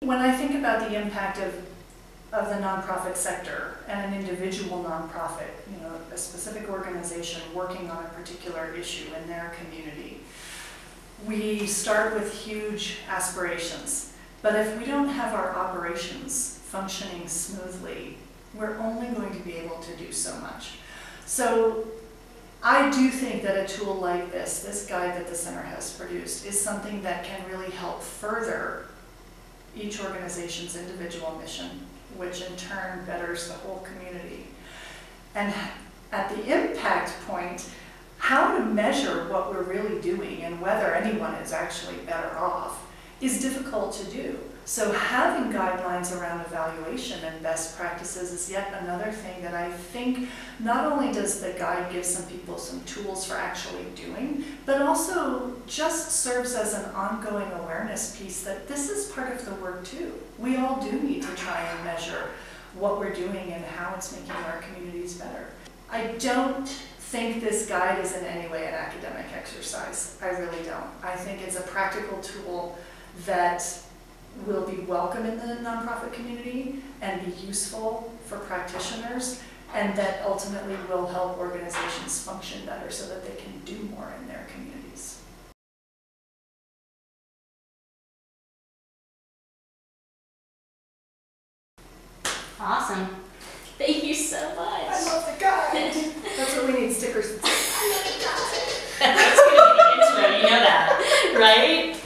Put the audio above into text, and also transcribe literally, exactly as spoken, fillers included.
when I think about the impact of, of the nonprofit sector and an individual nonprofit, you know, a specific organization working on a particular issue in their community, we start with huge aspirations. But if we don't have our operations functioning smoothly, we're only going to be able to do so much. So I do think that a tool like this, this guide that the center has produced, is something that can really help further each organization's individual mission, which in turn betters the whole community. And at the impact point, how to measure what we're really doing and whether anyone is actually better off is difficult to do. So having guidelines around evaluation and best practices is yet another thing that I think not only does the guide give some people some tools for actually doing, but also just serves as an ongoing awareness piece that this is part of the work too. We all do need to try and measure what we're doing and how it's making our communities better. I don't think this guide is in any way an academic exercise. I really don't. I think it's a practical tool that will be welcome in the nonprofit community and be useful for practitioners, and that ultimately will help organizations function better so that they can do more in their communities. Awesome. Thank you so much. I love the guide. That's what we need, stickers. I love the guide. That's going to be the intro, you know that, right?